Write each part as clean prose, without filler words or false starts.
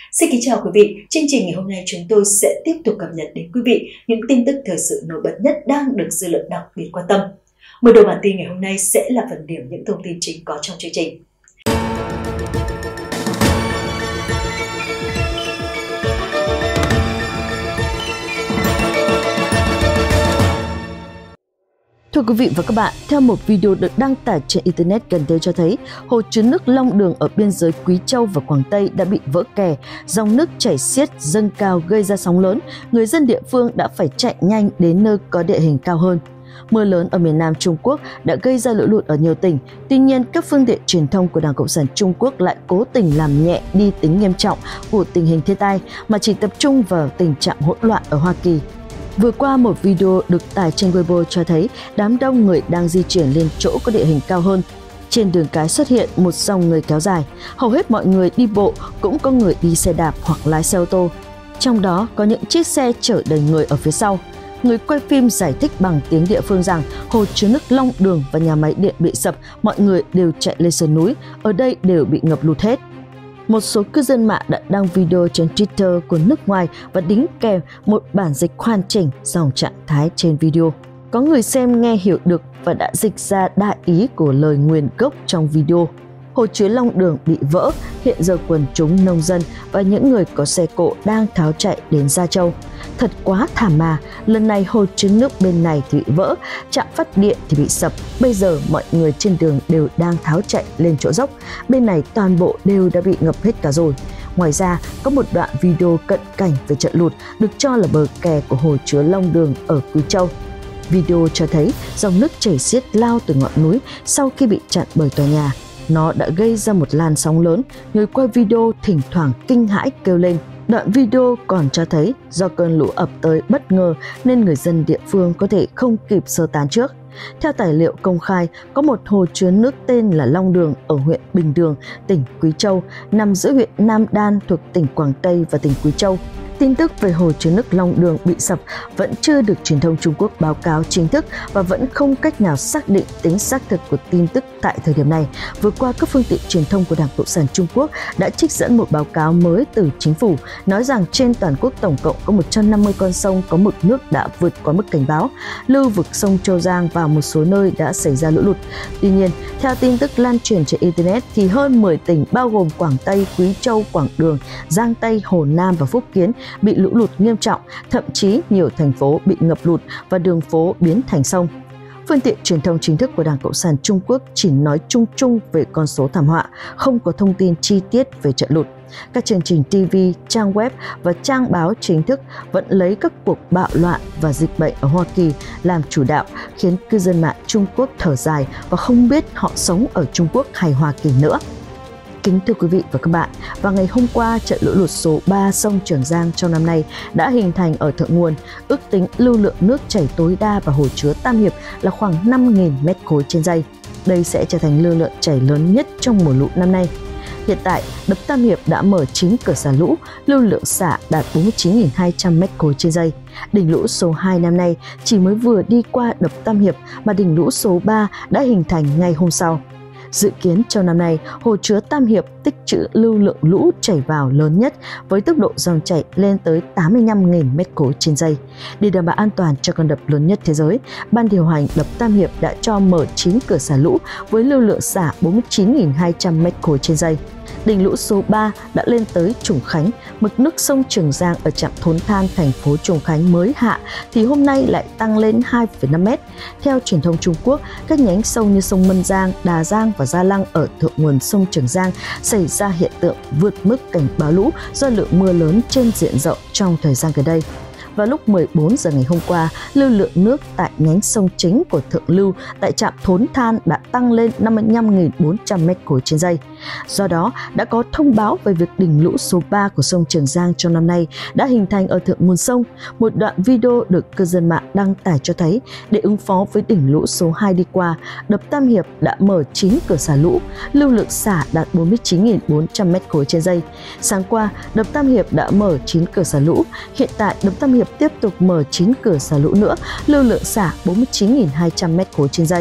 Xin kính chào quý vị, chương trình ngày hôm nay chúng tôi sẽ tiếp tục cập nhật đến quý vị những tin tức thời sự nổi bật nhất đang được dư luận đặc biệt quan tâm. Mở đầu bản tin ngày hôm nay sẽ là phần điểm những thông tin chính có trong chương trình. Thưa quý vị và các bạn, theo một video được đăng tải trên Internet gần đây cho thấy, hồ chứa nước Long Đường ở biên giới Quý Châu và Quảng Tây đã bị vỡ kè, dòng nước chảy xiết dâng cao gây ra sóng lớn, người dân địa phương đã phải chạy nhanh đến nơi có địa hình cao hơn. Mưa lớn ở miền Nam Trung Quốc đã gây ra lũ lụt ở nhiều tỉnh, tuy nhiên các phương tiện truyền thông của Đảng Cộng sản Trung Quốc lại cố tình làm nhẹ đi tính nghiêm trọng của tình hình thiên tai mà chỉ tập trung vào tình trạng hỗn loạn ở Hoa Kỳ. Vừa qua, một video được tải trên Weibo cho thấy đám đông người đang di chuyển lên chỗ có địa hình cao hơn. Trên đường cái xuất hiện một dòng người kéo dài, hầu hết mọi người đi bộ, cũng có người đi xe đạp hoặc lái xe ô tô. Trong đó có những chiếc xe chở đầy người ở phía sau. Người quay phim giải thích bằng tiếng địa phương rằng hồ chứa nước Long Đường và nhà máy điện bị sập, mọi người đều chạy lên sườn núi, ở đây đều bị ngập lụt hết. Một số cư dân mạng đã đăng video trên Twitter của nước ngoài và đính kèm một bản dịch hoàn chỉnh dòng trạng thái trên video. Có người xem nghe hiểu được và đã dịch ra đại ý của lời nguyên gốc trong video. Hồ chứa Long Đường bị vỡ, hiện giờ quần chúng nông dân và những người có xe cộ đang tháo chạy đến Gia Châu. Thật quá thảm mà, lần này hồ chứa nước bên này thì bị vỡ, trạm phát điện thì bị sập, bây giờ mọi người trên đường đều đang tháo chạy lên chỗ dốc, bên này toàn bộ đều đã bị ngập hết cả rồi. Ngoài ra, có một đoạn video cận cảnh về trận lụt được cho là bờ kè của hồ chứa Long Đường ở Quý Châu. Video cho thấy dòng nước chảy xiết lao từ ngọn núi sau khi bị chặn bởi tòa nhà. Nó đã gây ra một làn sóng lớn, người quay video thỉnh thoảng kinh hãi kêu lên. Đoạn video còn cho thấy do cơn lũ ập tới bất ngờ nên người dân địa phương có thể không kịp sơ tán trước. Theo tài liệu công khai, có một hồ chứa nước tên là Long Đường ở huyện Bình Đường, tỉnh Quý Châu, nằm giữa huyện Nam Đan thuộc tỉnh Quảng Tây và tỉnh Quý Châu. Tin tức về hồ chứa nước Long Đường bị sập vẫn chưa được truyền thông Trung Quốc báo cáo chính thức và vẫn không cách nào xác định tính xác thực của tin tức tại thời điểm này. Vừa qua, các phương tiện truyền thông của Đảng Cộng sản Trung Quốc đã trích dẫn một báo cáo mới từ chính phủ, nói rằng trên toàn quốc tổng cộng có 150 con sông có mực nước đã vượt quá mức cảnh báo. Lưu vực sông Châu Giang và một số nơi đã xảy ra lũ lụt. Tuy nhiên, theo tin tức lan truyền trên Internet thì hơn 10 tỉnh bao gồm Quảng Tây, Quý Châu, Quảng Đường, Giang Tây, Hồ Nam và Phúc Kiến bị lũ lụt nghiêm trọng, thậm chí nhiều thành phố bị ngập lụt và đường phố biến thành sông. Phương tiện truyền thông chính thức của Đảng Cộng sản Trung Quốc chỉ nói chung chung về con số thảm họa, không có thông tin chi tiết về trận lụt. Các chương trình TV, trang web và trang báo chính thức vẫn lấy các cuộc bạo loạn và dịch bệnh ở Hoa Kỳ làm chủ đạo, khiến cư dân mạng Trung Quốc thở dài và không biết họ sống ở Trung Quốc hay Hoa Kỳ nữa. Kính thưa quý vị và các bạn, vào ngày hôm qua, trận lũ lụt số 3 sông Trường Giang trong năm nay đã hình thành ở thượng nguồn. Ước tính lưu lượng nước chảy tối đa vào hồ chứa Tam Hiệp là khoảng 5.000 mét khối trên giây. Đây sẽ trở thành lưu lượng chảy lớn nhất trong mùa lũ năm nay. Hiện tại, đập Tam Hiệp đã mở 9 cửa xả lũ, lưu lượng xả đạt 49.200 mét khối trên giây. Đỉnh lũ số 2 năm nay chỉ mới vừa đi qua đập Tam Hiệp mà đỉnh lũ số 3 đã hình thành ngay hôm sau. Dự kiến trong năm nay, hồ chứa Tam Hiệp tích trữ lưu lượng lũ chảy vào lớn nhất với tốc độ dòng chảy lên tới 85.000 mét khối trên giây. Để đảm bảo an toàn cho con đập lớn nhất thế giới, Ban điều hành đập Tam Hiệp đã cho mở 9 cửa xả lũ với lưu lượng xả 49.200 mét khối trên giây. Đỉnh lũ số 3 đã lên tới Trùng Khánh, mực nước sông Trường Giang ở trạm Thốn Than thành phố Trùng Khánh mới hạ thì hôm nay lại tăng lên 2,5 mét. Theo truyền thông Trung Quốc, các nhánh sông như sông Mân Giang, Đà Giang và Gia Lăng ở thượng nguồn sông Trường Giang xảy ra hiện tượng vượt mức cảnh báo lũ do lượng mưa lớn trên diện rộng trong thời gian gần đây. Vào lúc 14 giờ ngày hôm qua, lưu lượng nước tại nhánh sông chính của Thượng Lưu tại trạm Thốn Than đã tăng lên 55.400 mét khối trên giây. Do đó, đã có thông báo về việc đỉnh lũ số 3 của sông Trường Giang trong năm nay đã hình thành ở thượng nguồn sông. Một đoạn video được cư dân mạng đăng tải cho thấy, để ứng phó với đỉnh lũ số 2 đi qua, đập Tam Hiệp đã mở 9 cửa xả lũ, lưu lượng xả đạt 49.400 mét khối trên giây. Sáng qua, đập Tam Hiệp đã mở 9 cửa xả lũ. Hiện tại, đập Tam Hiệp tiếp tục mở 9 cửa xả lũ nữa, lưu lượng xả 49.200 mét khối trên giây.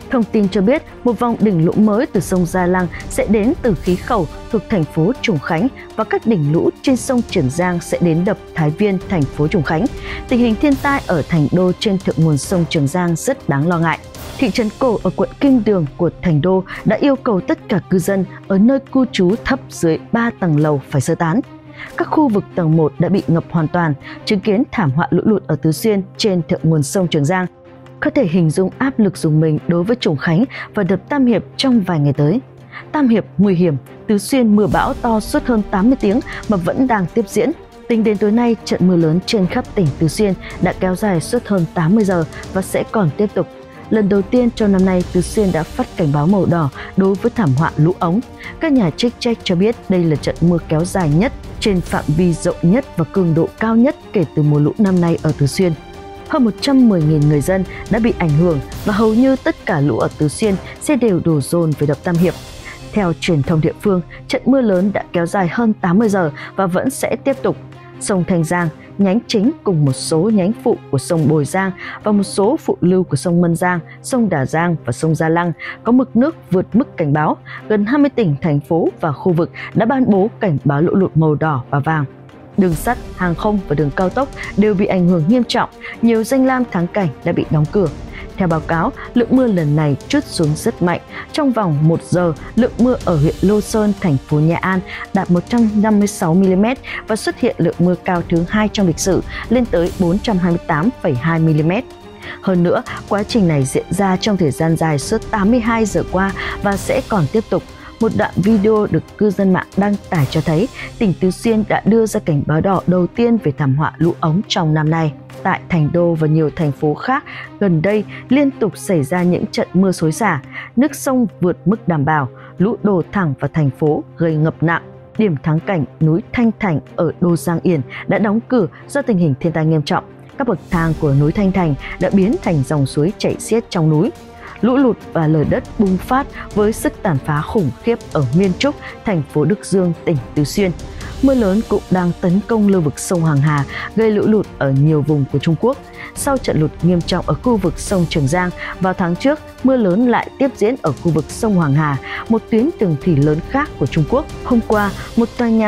Thông tin cho biết, một vòng đỉnh lũ mới từ sông Gia Lăng sẽ đến từ khí khẩu thuộc thành phố Trùng Khánh và các đỉnh lũ trên sông Trường Giang sẽ đến đập Thái Viên, thành phố Trùng Khánh. Tình hình thiên tai ở Thành Đô trên thượng nguồn sông Trường Giang rất đáng lo ngại. Thị trấn cổ ở quận Kinh Đường của Thành Đô đã yêu cầu tất cả cư dân ở nơi cư trú thấp dưới 3 tầng lầu phải sơ tán. Các khu vực tầng 1 đã bị ngập hoàn toàn, chứng kiến thảm họa lũ lụt ở Tứ Xuyên trên thượng nguồn sông Trường Giang. Có thể hình dung áp lực dùng mình đối với Trùng Khánh và đập Tam Hiệp trong vài ngày tới. Tam Hiệp nguy hiểm, Tứ Xuyên mưa bão to suốt hơn 80 tiếng mà vẫn đang tiếp diễn. Tính đến tối nay, trận mưa lớn trên khắp tỉnh Tứ Xuyên đã kéo dài suốt hơn 80 giờ và sẽ còn tiếp tục. Lần đầu tiên trong năm nay, Tứ Xuyên đã phát cảnh báo màu đỏ đối với thảm họa lũ ống. Các nhà chức trách cho biết đây là trận mưa kéo dài nhất, trên phạm vi rộng nhất và cường độ cao nhất kể từ mùa lũ năm nay ở Tứ Xuyên. Hơn 110.000 người dân đã bị ảnh hưởng và hầu như tất cả lũ ở Tứ Xuyên sẽ đều đổ dồn về đập Tam Hiệp. Theo truyền thông địa phương, trận mưa lớn đã kéo dài hơn 80 giờ và vẫn sẽ tiếp tục. Sông Thanh Giang, nhánh chính cùng một số nhánh phụ của sông Bồi Giang và một số phụ lưu của sông Mân Giang, sông Đà Giang và sông Gia Lăng có mực nước vượt mức cảnh báo. Gần 20 tỉnh, thành phố và khu vực đã ban bố cảnh báo lũ lụt màu đỏ và vàng. Đường sắt, hàng không và đường cao tốc đều bị ảnh hưởng nghiêm trọng, nhiều danh lam thắng cảnh đã bị đóng cửa. Theo báo cáo, lượng mưa lần này trút xuống rất mạnh. Trong vòng 1 giờ, lượng mưa ở huyện Lô Sơn, thành phố Nha An đạt 156 mm và xuất hiện lượng mưa cao thứ 2 trong lịch sử lên tới 428,2 mm. Hơn nữa, quá trình này diễn ra trong thời gian dài suốt 82 giờ qua và sẽ còn tiếp tục. Một đoạn video được cư dân mạng đăng tải cho thấy tỉnh Tứ Xuyên đã đưa ra cảnh báo đỏ đầu tiên về thảm họa lũ ống trong năm nay. Tại Thành Đô và nhiều thành phố khác gần đây liên tục xảy ra những trận mưa xối xả, nước sông vượt mức đảm bảo, lũ đổ thẳng vào thành phố gây ngập nặng. Điểm thắng cảnh núi Thanh Thành ở Đô Giang Yên đã đóng cửa do tình hình thiên tai nghiêm trọng. Các bậc thang của núi Thanh Thành đã biến thành dòng suối chảy xiết trong núi. Lũ lụt và lở đất bùng phát với sức tàn phá khủng khiếp ở Miên Trúc, thành phố Đức Dương, tỉnh Tứ Xuyên. Mưa lớn cũng đang tấn công lưu vực sông Hoàng Hà, gây lũ lụt ở nhiều vùng của Trung Quốc. Sau trận lụt nghiêm trọng ở khu vực sông Trường Giang, vào tháng trước, mưa lớn lại tiếp diễn ở khu vực sông Hoàng Hà, một tuyến đường thủy lớn khác của Trung Quốc. Hôm qua, một tòa nhà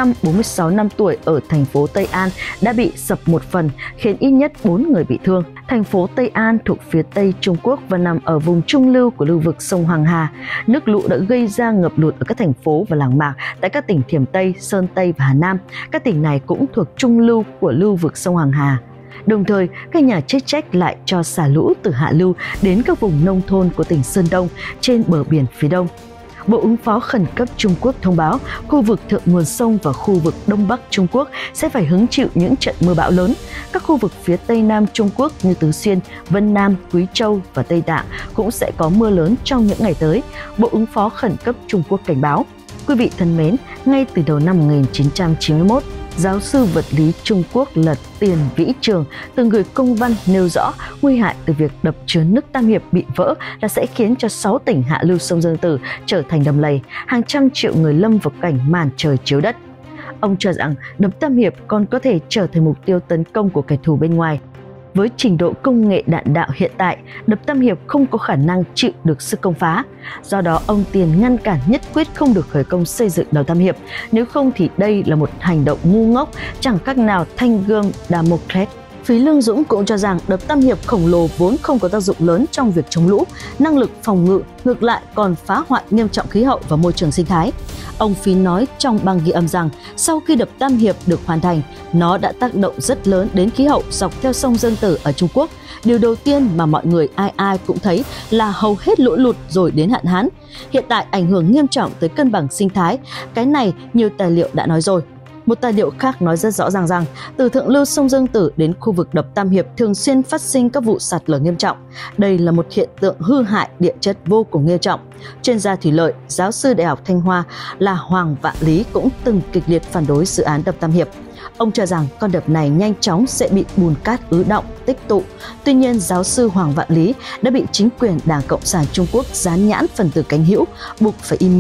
646 năm tuổi ở thành phố Tây An đã bị sập một phần, khiến ít nhất 4 người bị thương. Thành phố Tây An thuộc phía Tây Trung Quốc và nằm ở vùng trung lưu của lưu vực sông Hoàng Hà. Nước lũ đã gây ra ngập lụt ở các thành phố và làng mạc tại các tỉnh Thiểm Tây, Sơn Tây và Hà Nam. Các tỉnh này cũng thuộc trung lưu của lưu vực sông Hoàng Hà. Đồng thời, các nhà chức trách lại cho xả lũ từ hạ lưu đến các vùng nông thôn của tỉnh Sơn Đông trên bờ biển phía đông. Bộ Ứng phó Khẩn cấp Trung Quốc thông báo khu vực thượng nguồn sông và khu vực Đông Bắc Trung Quốc sẽ phải hứng chịu những trận mưa bão lớn. Các khu vực phía Tây Nam Trung Quốc như Tứ Xuyên, Vân Nam, Quý Châu và Tây Tạng cũng sẽ có mưa lớn trong những ngày tới. Bộ Ứng phó Khẩn cấp Trung Quốc cảnh báo. Quý vị thân mến, ngay từ đầu năm 1991, giáo sư vật lý Trung Quốc Lật Tiền Vĩ Trường từng gửi công văn nêu rõ nguy hại từ việc đập chứa nước Tam Hiệp bị vỡ là sẽ khiến cho 6 tỉnh hạ lưu sông Dương Tử trở thành đầm lầy, hàng trăm triệu người lâm vào cảnh màn trời chiếu đất. Ông cho rằng đập Tam Hiệp còn có thể trở thành mục tiêu tấn công của kẻ thù bên ngoài. Với trình độ công nghệ đạn đạo hiện tại, đập Tam Hiệp không có khả năng chịu được sức công phá. Do đó, ông Tiền ngăn cản nhất quyết không được khởi công xây dựng đập Tam Hiệp. Nếu không thì đây là một hành động ngu ngốc, chẳng khác nào thanh gươm Damocles. Phí Lương Dũng cũng cho rằng đập Tam Hiệp khổng lồ vốn không có tác dụng lớn trong việc chống lũ, năng lực phòng ngự ngược lại còn phá hoại nghiêm trọng khí hậu và môi trường sinh thái. Ông Phí nói trong băng ghi âm rằng sau khi đập Tam Hiệp được hoàn thành, nó đã tác động rất lớn đến khí hậu dọc theo sông Dương Tử ở Trung Quốc. Điều đầu tiên mà mọi người ai cũng thấy là hầu hết lũ lụt rồi đến hạn hán. Hiện tại ảnh hưởng nghiêm trọng tới cân bằng sinh thái. Cái này nhiều tài liệu đã nói rồi. Một tài liệu khác nói rất rõ ràng rằng từ thượng lưu sông Dương Tử đến khu vực đập Tam Hiệp thường xuyên phát sinh các vụ sạt lở nghiêm trọng. Đây là một hiện tượng hư hại địa chất vô cùng nghiêm trọng. Chuyên gia thủy lợi, giáo sư Đại học Thanh Hoa là Hoàng Vạn Lý cũng từng kịch liệt phản đối dự án đập Tam Hiệp. Ông cho rằng con đập này nhanh chóng sẽ bị bùn cát ứ đọng, tích tụ. Tuy nhiên, giáo sư Hoàng Vạn Lý đã bị chính quyền Đảng Cộng sản Trung Quốc dán nhãn phần tử cánh hữu, buộc phải im miệng.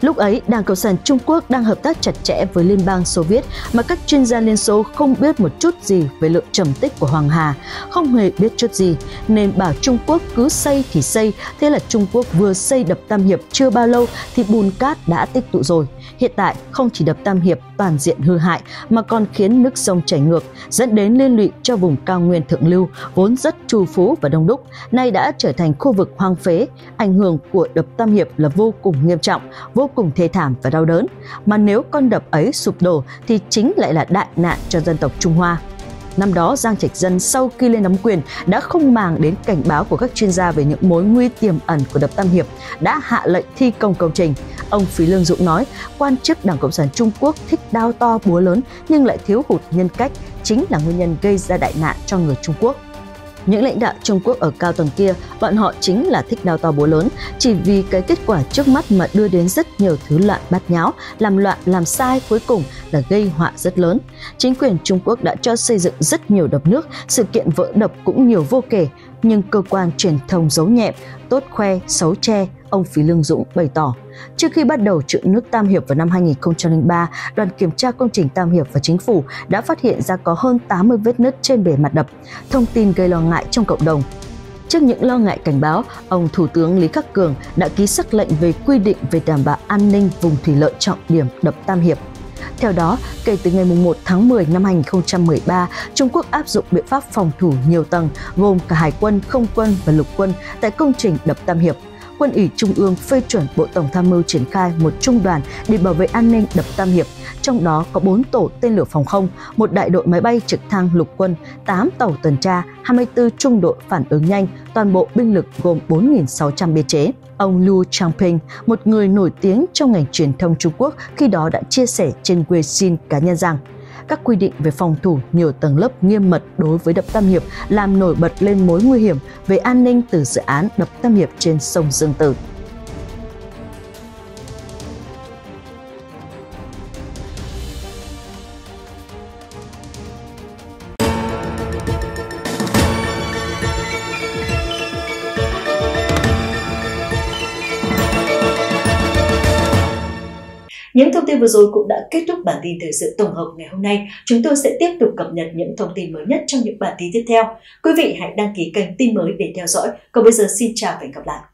Lúc ấy, Đảng Cộng sản Trung Quốc đang hợp tác chặt chẽ với Liên bang Xô Viết mà các chuyên gia Liên Xô không biết một chút gì về lượng trầm tích của Hoàng Hà, không hề biết chút gì, nên bảo Trung Quốc cứ xây thì xây. Thế là Trung Quốc vừa xây đập Tam Hiệp chưa bao lâu thì bùn cát đã tích tụ rồi. Hiện tại, không chỉ đập Tam Hiệp toàn diện hư hại mà còn khiến nước sông chảy ngược, dẫn đến liên lụy cho vùng cao nguyên thượng lưu, vốn rất trù phú và đông đúc, nay đã trở thành khu vực hoang phế. Ảnh hưởng của đập Tam Hiệp là vô cùng nghiêm trọng, vô cùng thê thảm và đau đớn. Mà nếu con đập ấy sụp đổ thì chính lại là đại nạn cho dân tộc Trung Hoa. Năm đó, Giang Trạch Dân sau khi lên nắm quyền đã không màng đến cảnh báo của các chuyên gia về những mối nguy tiềm ẩn của đập Tam Hiệp, đã hạ lệnh thi công công trình. Ông Phí Lương Dũng nói, quan chức Đảng Cộng sản Trung Quốc thích đao to búa lớn nhưng lại thiếu hụt nhân cách, chính là nguyên nhân gây ra đại nạn cho người Trung Quốc. Những lãnh đạo Trung Quốc ở cao tầng kia, bọn họ chính là thích đao to búa lớn, chỉ vì cái kết quả trước mắt mà đưa đến rất nhiều thứ loạn bát nháo, làm loạn, làm sai, cuối cùng là gây họa rất lớn. Chính quyền Trung Quốc đã cho xây dựng rất nhiều đập nước, sự kiện vỡ đập cũng nhiều vô kể, nhưng cơ quan truyền thông giấu nhẹm, tốt khoe, xấu che, ông Phí Lương Dũng bày tỏ. Trước khi bắt đầu trữ nước Tam Hiệp vào năm 2003, đoàn kiểm tra công trình Tam Hiệp và chính phủ đã phát hiện ra có hơn 80 vết nứt trên bề mặt đập, thông tin gây lo ngại trong cộng đồng. Trước những lo ngại cảnh báo, ông Thủ tướng Lý Khắc Cường đã ký sắc lệnh về quy định về đảm bảo an ninh vùng thủy lợi trọng điểm đập Tam Hiệp. Theo đó, kể từ ngày 1 tháng 10 năm 2013, Trung Quốc áp dụng biện pháp phòng thủ nhiều tầng, gồm cả hải quân, không quân và lục quân tại công trình đập Tam Hiệp. Quân ủy Trung ương phê chuẩn Bộ Tổng tham mưu triển khai một trung đoàn để bảo vệ an ninh đập Tam Hiệp, trong đó có 4 tổ tên lửa phòng không, một đại đội máy bay trực thăng lục quân, 8 tàu tuần tra, 24 trung đội phản ứng nhanh, toàn bộ binh lực gồm 4.600 biên chế. Ông Liu Changping, một người nổi tiếng trong ngành truyền thông Trung Quốc, khi đó đã chia sẻ trên Weixin cá nhân rằng các quy định về phòng thủ nhiều tầng lớp nghiêm mật đối với đập Tam Hiệp làm nổi bật lên mối nguy hiểm về an ninh từ dự án đập Tam Hiệp trên sông Dương Tử. Những thông tin vừa rồi cũng đã kết thúc bản tin thời sự tổng hợp ngày hôm nay. Chúng tôi sẽ tiếp tục cập nhật những thông tin mới nhất trong những bản tin tiếp theo. Quý vị hãy đăng ký kênh tin mới để theo dõi. Còn bây giờ xin chào và hẹn gặp lại.